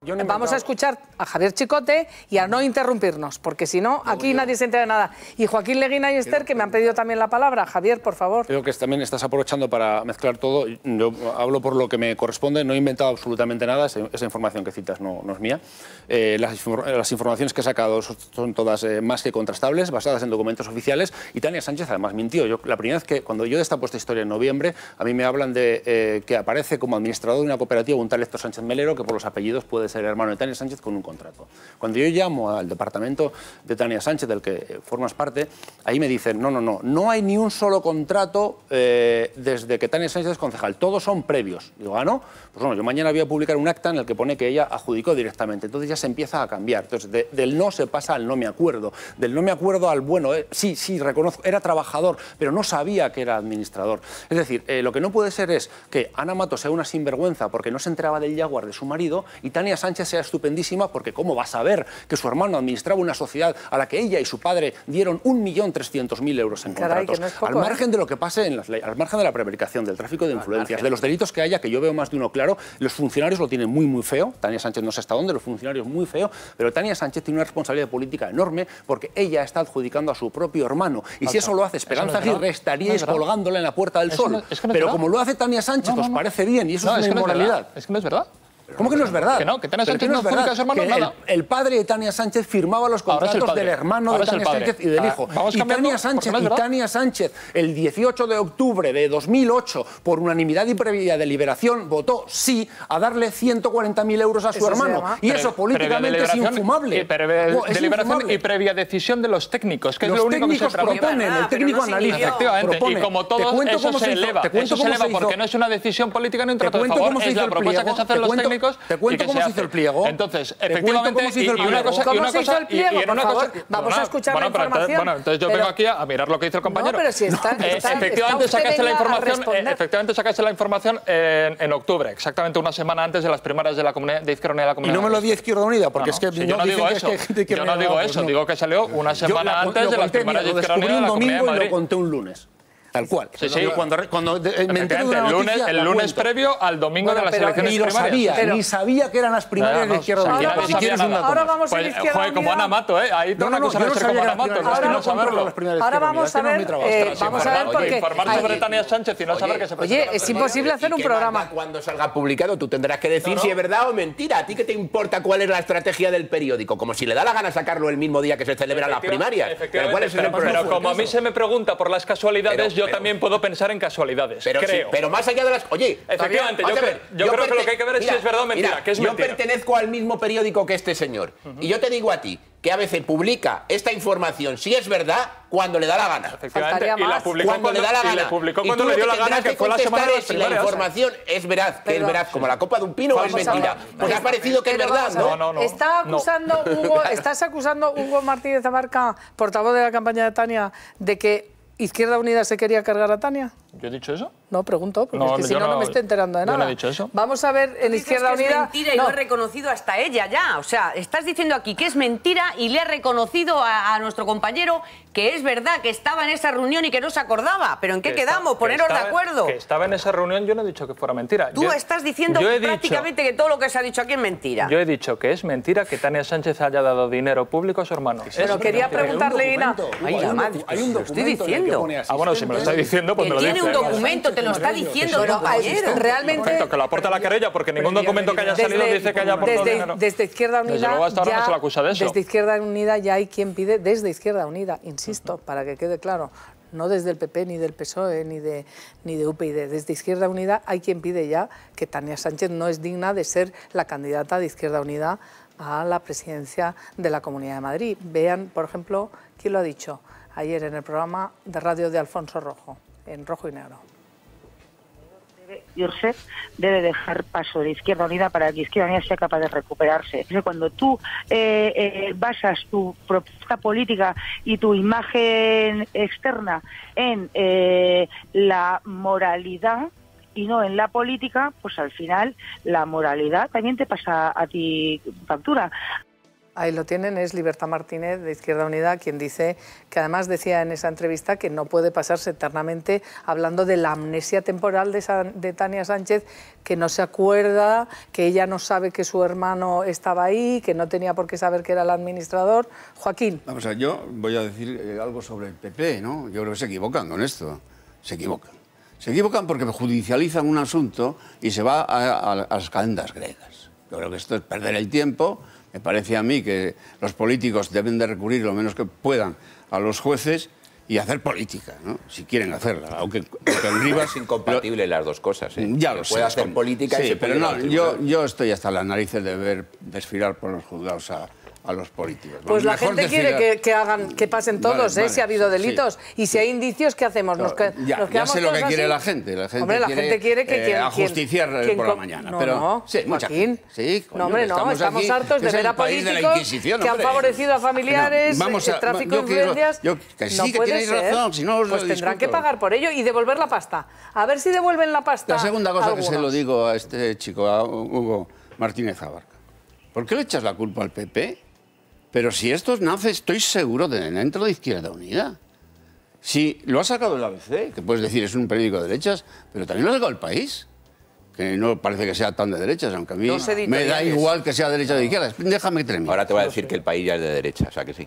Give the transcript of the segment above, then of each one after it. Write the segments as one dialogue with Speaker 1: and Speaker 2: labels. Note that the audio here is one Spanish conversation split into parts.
Speaker 1: Vamos a escuchar a Javier Chicote y a no interrumpirnos, porque si no, aquí nadie se entera de nada. Y Joaquín Leguina y Esther, que me han pedido también la palabra. Javier, por favor.
Speaker 2: Creo que también estás aprovechando para mezclar todo. Yo hablo por lo que me corresponde, no he inventado absolutamente nada, esa información que citas no es mía. Las informaciones que he sacado son todas más que contrastables, basadas en documentos oficiales, y Tania Sánchez además mintió. La primera vez cuando yo destapo esta historia en noviembre, a mí me hablan de que aparece como administrador de una cooperativa un tal Héctor Sánchez Melero, que por los apellidos puede ser hermano de Tania Sánchez con un contrato. Cuando yo llamo al departamento de Tania Sánchez, del que formas parte, ahí me dicen, no hay ni un solo contrato desde que Tania Sánchez es concejal, todos son previos. Digo, ¿no? Pues bueno, yo mañana voy a publicar un acta en el que pone que ella adjudicó directamente, entonces ya se empieza a cambiar. Entonces, del no se pasa al no me acuerdo, del no me acuerdo al bueno, sí, reconozco, era trabajador, pero no sabía que era administrador. Es decir, lo que no puede ser es que Ana Mato sea una sinvergüenza porque no se enteraba del Jaguar de su marido y Tania Sánchez sea estupendísima porque ¿cómo va a saber que su hermano administraba una sociedad a la que ella y su padre dieron 1.300.000 euros en contratos?
Speaker 1: Caray, que no es poco,
Speaker 2: al margen de lo que pase en las leyes, al margen de la prevaricación, del tráfico de influencias, de los delitos que haya, que yo veo más de uno claro, los funcionarios lo tienen muy feo. Tania Sánchez no sé hasta dónde, los funcionarios muy feo, pero Tania Sánchez tiene una responsabilidad política enorme porque ella está adjudicando a su propio hermano. Y si eso lo hace Esperanza Aguirre, estaríais colgándola en la Puerta del Sol. Pero como lo hace Tania Sánchez, os parece bien, y eso es una inmoralidad.
Speaker 3: Es que no es verdad.
Speaker 2: ¿Cómo que no es verdad?
Speaker 3: Que Tania Sánchez no adjudica a su hermano nada.
Speaker 2: El padre de Tania Sánchez firmaba los contratos del hermano de Tania Sánchez y del hijo. Y Tania Sánchez, el 18 de octubre de 2008, por unanimidad y previa deliberación, votó sí a darle 140.000 euros a su hermano. Y eso políticamente es infumable.
Speaker 3: Deliberación y previa decisión de los técnicos, que es lo único que se
Speaker 2: proponen, el técnico analiza.
Speaker 3: Efectivamente, y como todo, eso se eleva porque no es una decisión política, no entra a favor, es la propuesta que se hacen los técnicos.
Speaker 2: Te cuento cómo se hizo el pliego.
Speaker 3: Entonces, efectivamente,
Speaker 1: Vamos a escuchar la información.
Speaker 3: Bueno, entonces yo vengo aquí a mirar lo que dice el compañero.
Speaker 1: No, pero si está
Speaker 3: efectivamente sacaste la información en octubre, exactamente una semana antes de las primarias de la Comunidad de Izquierda Unida.
Speaker 2: Y no me lo di Izquierda Unida, porque es que
Speaker 3: yo no digo eso. Yo no digo eso, digo que salió una semana antes de las primarias de Izquierda Unida de la Comunidad de Madrid.
Speaker 2: Y lo conté un lunes. Tal cual.
Speaker 3: Sí.
Speaker 2: Cuando me entero de una noticia,
Speaker 3: el lunes previo al domingo de las elecciones primarias.
Speaker 2: Ni sabía que eran las primarias de Izquierda Unida.
Speaker 1: Ahora vamos a la Izquierda Unida.
Speaker 3: Como Ana Mato, ahí tengo una cosa de ser como Ana Mato.
Speaker 1: Ahora vamos a ver porque
Speaker 3: informar sobre Tania Sánchez y no saber que se presenta.
Speaker 1: Oye, es imposible hacer un programa.
Speaker 4: Cuando salga publicado tú tendrás que decir si es verdad o mentira. ¿A ti qué te importa cuál es la estrategia del periódico? Como si le da la gana sacarlo el mismo día que se celebran las primarias.
Speaker 3: Pero como a mí se me pregunta por las casualidades, yo también puedo pensar en casualidades, creo.
Speaker 4: Pero más allá de las... Oye,
Speaker 3: efectivamente, yo creo que lo que hay que ver es si es verdad o mentira, que es mentira.
Speaker 4: Yo pertenezco al mismo periódico que este señor. Y yo te digo a ti que a veces publica esta información, si es verdad, cuando le da la gana.
Speaker 3: Efectivamente, y la publicó
Speaker 4: cuando le da la gana.
Speaker 3: Y le publicó cuando le dio la gana, que fue la semana de las
Speaker 4: primarias. La información es veraz, que es veraz, como la copa de un pino, o es mentira. Pues ha parecido que es verdad, ¿no?
Speaker 1: ¿Estás acusando a Hugo Martínez Abarca, portavoz de la campaña de Tania, de que Izquierda Unida se quería cargar a Tania?
Speaker 3: ¿Yo he dicho eso?
Speaker 1: No, pregunto, porque es que si no me estoy enterando de nada.
Speaker 3: Yo no he dicho eso.
Speaker 1: Vamos a ver en Izquierda Unida...
Speaker 5: Es mentira y lo he reconocido hasta ella ya. O sea, estás diciendo aquí que es mentira y le ha reconocido a nuestro compañero que es verdad que estaba en esa reunión y que no se acordaba. ¿Pero en qué quedamos? Poneros de acuerdo.
Speaker 3: Que estaba en esa reunión, yo no he dicho que fuera mentira.
Speaker 5: Tú estás diciendo prácticamente que todo lo que se ha dicho aquí es mentira.
Speaker 3: Yo he dicho que es mentira que Tania Sánchez haya dado dinero público a su hermano.
Speaker 1: Pero quería preguntarle, Ina...
Speaker 5: Hay un documento, lo estoy diciendo.
Speaker 3: Bueno, si me lo está diciendo, pues me lo dice.
Speaker 5: Tiene un documento, te lo está diciendo.
Speaker 1: Realmente...
Speaker 3: Que lo aporta la querella, porque ningún documento que haya salido dice que haya aportado dinero.
Speaker 1: Desde Izquierda Unida...
Speaker 3: Desde luego hasta ahora no se le acusa de eso.
Speaker 1: Desde Izquierda Unida ya hay quien pide, desde Izquierda Unida, insisto, para que quede claro, no desde el PP, ni del PSOE, ni de UPyD, desde Izquierda Unida hay quien pide ya que Tania Sánchez no es digna de ser la candidata de Izquierda Unida a la presidencia de la Comunidad de Madrid. Vean, por ejemplo, quién lo ha dicho ayer en el programa de radio de Alfonso Rojo, en Rojo y Negro.
Speaker 6: Josep debe dejar paso de Izquierda Unida para que Izquierda Unida sea capaz de recuperarse. Cuando tú basas tu propuesta política y tu imagen externa en la moralidad y no en la política, pues al final la moralidad también te pasa a ti factura.
Speaker 1: Ahí lo tienen, es Libertad Martínez, de Izquierda Unida, quien dice que además decía en esa entrevista que no puede pasarse eternamente hablando de la amnesia temporal de Tania Sánchez, que no se acuerda, que ella no sabe que su hermano estaba ahí, que no tenía por qué saber que era el administrador. Joaquín.
Speaker 7: Vamos a ver, yo voy a decir algo sobre el PP, ¿no? Yo creo que se equivocan con esto, se equivocan. Se equivocan porque judicializan un asunto y se va a las calendas griegas. Yo creo que esto es perder el tiempo. Me parece a mí que los políticos deben de recurrir lo menos que puedan a los jueces y hacer política, ¿no? Si quieren hacerla. Aunque en Rivas...
Speaker 4: Es incompatible las dos cosas, ¿eh?
Speaker 7: Ya lo sé.
Speaker 4: Puede hacer política y
Speaker 7: sí,
Speaker 4: se
Speaker 7: pero
Speaker 4: puede
Speaker 7: no, yo estoy hasta las narices de ver desfilar por los juzgados a los políticos.
Speaker 1: Pues la gente quiere que pasen todos,
Speaker 7: vale,
Speaker 1: si ha habido delitos.
Speaker 7: Sí.
Speaker 1: Y si hay indicios, ¿qué hacemos?
Speaker 7: Ya sé lo que quiere la gente. La gente
Speaker 1: quiere que
Speaker 7: ajusticiar por la mañana.
Speaker 1: No,
Speaker 7: pero,
Speaker 1: no,
Speaker 7: sí,
Speaker 1: Joaquín.
Speaker 7: Sí, coño,
Speaker 1: no, hombre, no, estamos hartos de ver a políticos que han favorecido a familiares, tráfico de influencias.
Speaker 7: Que sí,
Speaker 1: no
Speaker 7: que
Speaker 1: puede
Speaker 7: tenéis
Speaker 1: ser.
Speaker 7: razón, si no os lo
Speaker 1: pues tendrán
Speaker 7: discuto.
Speaker 1: que pagar por ello y devolver la pasta. A ver si devuelven la pasta.
Speaker 7: La segunda cosa
Speaker 1: algunos.
Speaker 7: que se lo digo a este chico, a Hugo Martínez Abarca. ¿Por qué le echas la culpa al PP? Pero si esto nace, estoy seguro, dentro de Izquierda Unida. Si lo ha sacado el ABC, que puedes decir es un periódico de derechas, pero también lo ha sacado El País, que no parece que sea tan de derechas, aunque a mí me da igual que sea de derecha o de izquierda. Déjame terminar.
Speaker 4: Ahora te voy a decir que El País ya es de derecha, o sea que sí.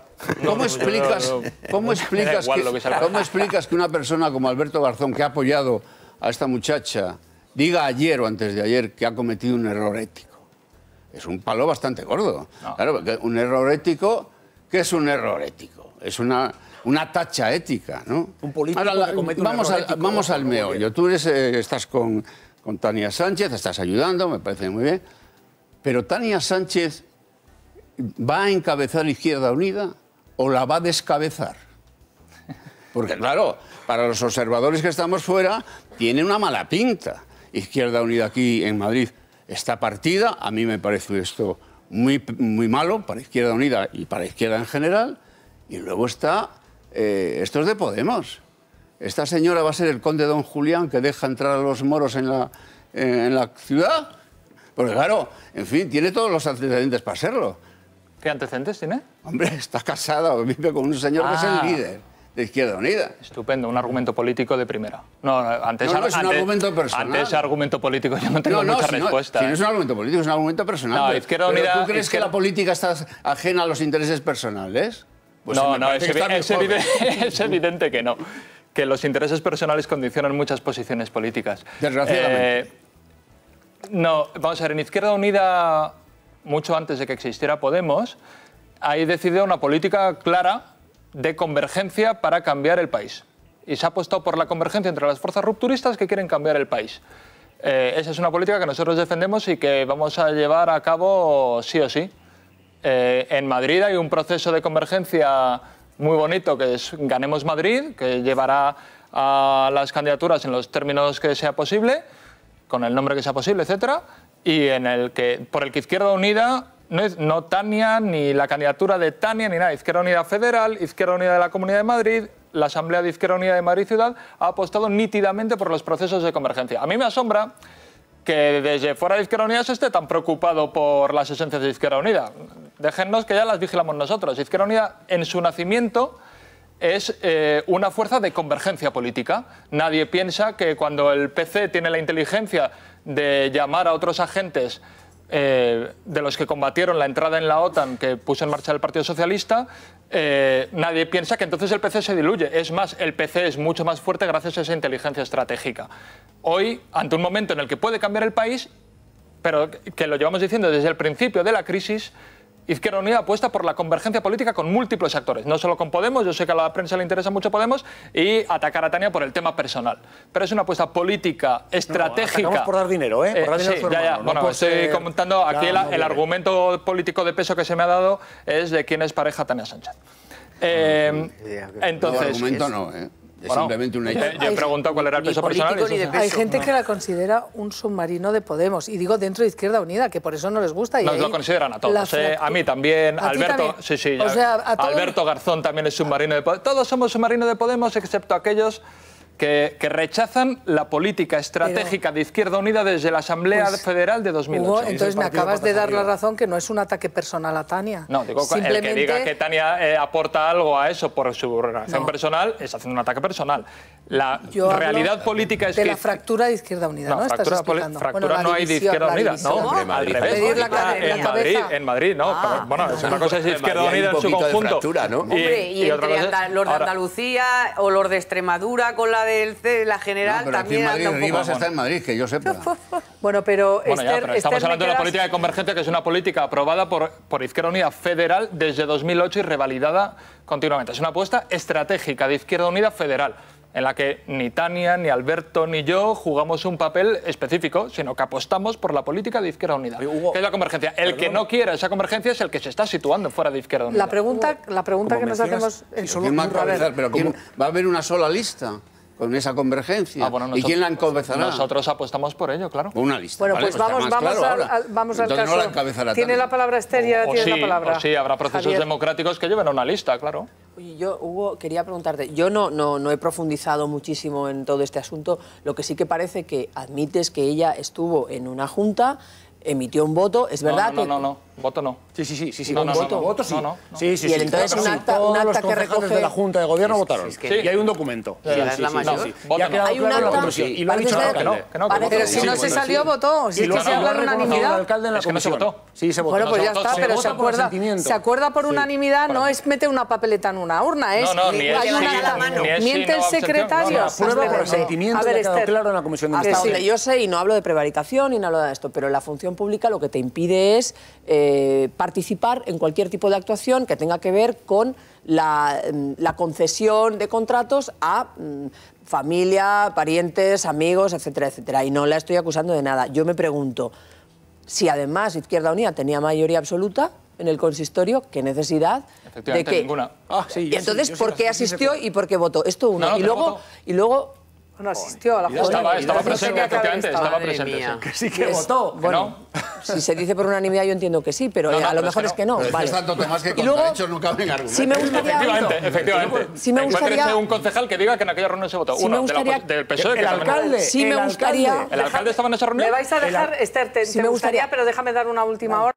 Speaker 7: ¿Cómo explicas que una persona como Alberto Garzón, que ha apoyado a esta muchacha, diga ayer o antes de ayer que ha cometido un error ético? Es un palo bastante gordo. No. Claro, porque un error ético, ¿qué es un error ético? Es una tacha ética, ¿no?
Speaker 8: Un político
Speaker 7: ahora,
Speaker 8: que comete un error ético.
Speaker 7: Vamos al meollo. Tú estás con Tania Sánchez, estás ayudando, me parece muy bien. Pero Tania Sánchez ¿va a encabezar Izquierda Unida o la va a descabezar? Porque claro, para los observadores que estamos fuera, tiene una mala pinta. Izquierda Unida aquí en Madrid está partida, a mí me parece esto muy malo para Izquierda Unida y para Izquierda en general, y luego está, esto es de Podemos. Esta señora va a ser el conde don Julián que deja entrar a los moros en la ciudad, porque claro, en fin, tiene todos los antecedentes para serlo.
Speaker 3: ¿Qué antecedentes tiene?
Speaker 7: Hombre, está casada, vive con un señor que es el líder de Izquierda Unida.
Speaker 3: Estupendo, un argumento político de primera. No,
Speaker 7: es un argumento personal.
Speaker 3: Ante ese argumento político yo no tengo mucha respuesta.
Speaker 7: Si no es un argumento político, es un argumento personal.
Speaker 3: No, Izquierda Unida...
Speaker 7: ¿Tú crees que la política está ajena a los intereses personales? Pues
Speaker 3: no, es evidente que no. Que los intereses personales condicionan muchas posiciones políticas.
Speaker 7: Desgraciadamente.
Speaker 3: No, vamos a ver, en Izquierda Unida, mucho antes de que existiera Podemos, hay decidido una política clara de convergencia para cambiar el país. Y se ha apostado por la convergencia entre las fuerzas rupturistas que quieren cambiar el país. Esa es una política que nosotros defendemos y que vamos a llevar a cabo sí o sí. En Madrid hay un proceso de convergencia muy bonito que es Ganemos Madrid, que llevará a las candidaturas en los términos que sea posible, con el nombre que sea posible, etcétera, y por el que Izquierda Unida... No Tania, ni la candidatura de Tania, ni nada. Izquierda Unida Federal, Izquierda Unida de la Comunidad de Madrid, la Asamblea de Izquierda Unida de Madrid Ciudad ha apostado nítidamente por los procesos de convergencia. A mí me asombra que desde fuera de Izquierda Unida se esté tan preocupado por las esencias de Izquierda Unida. Déjennos que ya las vigilamos nosotros. Izquierda Unida, en su nacimiento, es una fuerza de convergencia política. Nadie piensa que cuando el PC tiene la inteligencia de llamar a otros agentes de los que combatieron la entrada en la OTAN que puso en marcha el Partido Socialista, nadie piensa que entonces el PC se diluye. Es más, el PC es mucho más fuerte gracias a esa inteligencia estratégica. Hoy, ante un momento en el que puede cambiar el país, pero que lo llevamos diciendo desde el principio de la crisis, Izquierda Unida apuesta por la convergencia política con múltiples actores, no solo con Podemos, yo sé que a la prensa le interesa mucho Podemos, y atacar a Tania por el tema personal. Pero es una apuesta política, estratégica...
Speaker 8: No, por dar dinero, ¿eh? Por dar dinero
Speaker 3: sí, ya. Bueno, estoy comentando, aquí el argumento político de peso que se me ha dado es de quién es pareja Tania Sánchez. Entonces...
Speaker 7: No, argumento no, ¿eh? Es simplemente un hecho.
Speaker 3: Yo he preguntado cuál era el peso personal.
Speaker 1: Hay gente que la considera un submarino de Podemos, y digo dentro de Izquierda Unida, que por eso no les gusta.
Speaker 3: Nos lo consideran a todos, a mí también, ¿A Alberto, también? Sí, o sea, Alberto Garzón también es submarino de Podemos. Todos somos submarino de Podemos, excepto aquellos que rechazan la política estratégica de Izquierda Unida desde la Asamblea Federal de 2008.
Speaker 1: Hugo, entonces me acabas de dar la razón que no es un ataque personal a Tania.
Speaker 3: No, digo, el que diga que Tania aporta algo a eso por su relación personal es haciendo un ataque personal. La realidad política es
Speaker 1: de
Speaker 3: que...
Speaker 1: la fractura de Izquierda Unida, ¿no? Estás explicando.
Speaker 3: Fractura no hay de Izquierda Unida, ¿no? Al revés. En Madrid, ¿no? Bueno, es una cosa es Izquierda Unida en su conjunto.
Speaker 5: Hombre, y entre los de Andalucía o los de Extremadura con la de la general
Speaker 7: pero
Speaker 5: también
Speaker 7: aquí en Madrid, Rivas está en Madrid, que yo sepa.
Speaker 1: Bueno, pero
Speaker 3: estamos hablando de la política de convergencia, que es una política aprobada por Izquierda Unida Federal desde 2008 y revalidada continuamente. Es una apuesta estratégica de Izquierda Unida Federal, en la que ni Tania, ni Alberto, ni yo jugamos un papel específico, sino que apostamos por la política de Izquierda Unida, que es la convergencia. El que no quiera esa convergencia es el que se está situando fuera de Izquierda Unida.
Speaker 1: La pregunta que nos hacemos es solo...
Speaker 7: ¿Va a haber una sola lista con esa convergencia? ¿Y quién la encabezará?
Speaker 3: Nosotros apostamos por ello, claro.
Speaker 7: Una lista.
Speaker 1: Bueno, pues vamos al caso.
Speaker 7: No la encabezará
Speaker 1: Tiene la palabra Esther y ahora tiene la palabra.
Speaker 3: O sí, habrá procesos democráticos que lleven a una lista, claro.
Speaker 9: Oye, yo, Hugo, quería preguntarte, yo no he profundizado muchísimo en todo este asunto, lo que sí que parece que admites que ella estuvo en una junta, emitió un voto, es verdad que...
Speaker 3: No, voto no.
Speaker 8: Sí.
Speaker 3: No,
Speaker 8: voto sí. Sí.
Speaker 9: Y entonces un acta que recoge...
Speaker 8: de la Junta de Gobierno votaron. Y hay un documento.
Speaker 5: Es la mayor.
Speaker 9: Hay un acta...
Speaker 8: Y lo ha dicho la alcalde.
Speaker 1: Pero si no se salió, votó. Si se habla de unanimidad.
Speaker 3: Es que no se votó.
Speaker 8: Sí, se votó.
Speaker 1: Bueno, pues ya está, pero se acuerda por unanimidad, no es meter una papeleta en una urna, es...
Speaker 3: hay
Speaker 1: un acta. Miente el secretario.
Speaker 8: Prueba por asentimiento, ya quedó claro en la Comisión de
Speaker 9: Hasta donde yo sé, y no hablo de prevaricación ni no hablo de esto, pero la función pública lo que te impide es participar en cualquier tipo de actuación que tenga que ver con la concesión de contratos a familia, parientes, amigos, etcétera, etcétera. Y no la estoy acusando de nada. Yo me pregunto, si además Izquierda Unida tenía mayoría absoluta en el consistorio, ¿qué necesidad de que...
Speaker 3: ninguna.
Speaker 9: Y entonces, ¿por qué asistió y por qué votó? Esto uno. Y luego...
Speaker 1: Bueno, asistió a la
Speaker 3: Junta. Estaba presente, efectivamente, estaba presente.
Speaker 8: Que sí que votó.
Speaker 9: Bueno, si se dice por unanimidad yo entiendo que sí, pero a lo mejor es que no.
Speaker 7: Vale. Tanto temas que contra hechos no caben argumentos.
Speaker 9: Sí me gustaría...
Speaker 3: Efectivamente.
Speaker 9: Sí me gustaría...
Speaker 3: un concejal que diga que en aquella reunión se votó. Uno, del PSOE.
Speaker 8: El alcalde.
Speaker 9: Sí me gustaría...
Speaker 3: ¿El alcalde estaba en esa reunión?
Speaker 1: Me vais a dejar, Esther, te gustaría, pero déjame dar una última hora.